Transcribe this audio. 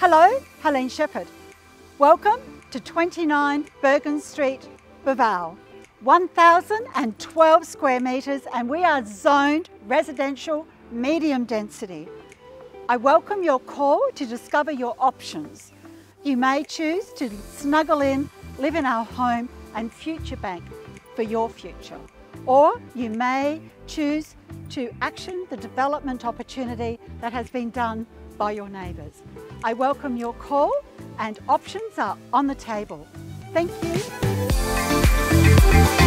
Hello, Helene Shephard. Welcome to 29 Bergin Street, Booval. 1,012 square metres, and we are zoned residential medium density. I welcome your call to discover your options. You may choose to snuggle in, live in our home and future bank for your future. Or you may choose to action the development opportunity that has been done by your neighbours. I welcome your call and options are on the table. Thank you.